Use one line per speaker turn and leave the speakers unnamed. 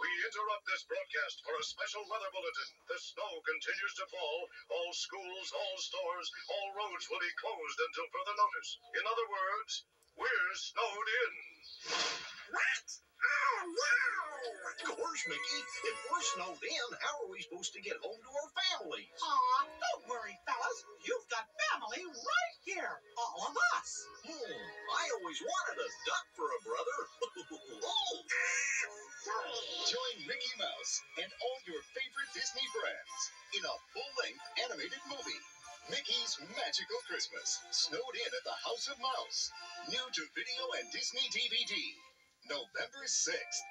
We interrupt this broadcast for a special weather bulletin. The snow continues to fall. All schools, all stores, all roads will be closed until further notice. In other words, we're snowed in.
What? Oh, no!
Gosh, Mickey, if we're snowed in, how are we supposed to get home to our families?
Aw, don't worry, fellas. You've got family right here. All of us.
I always wanted a duck for a brother. Oh.
Join Mickey Mouse and all your favorite Disney friends in a full-length animated movie. Mickey's Magical Christmas. Snowed in at the House of Mouse. New to video and Disney DVD. November 6th.